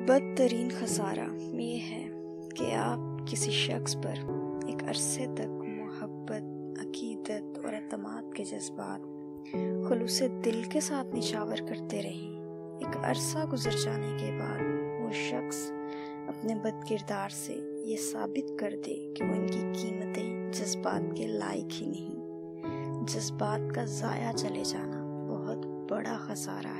बदतरीन खसारा ये है कि आप किसी शख्स पर एक अरसे तक मोहब्बत, अकीदत और एतमाद के जज्बात खुलूसे दिल के साथ निछावर करते रहें। एक अरसा गुजर जाने के बाद वो शख्स अपने बदकिरदार से ये साबित कर दे कि वो इनकी कीमतें जज्बात के लायक ही नहीं। जज्बात का ज़ाया चले जाना बहुत बड़ा खसारा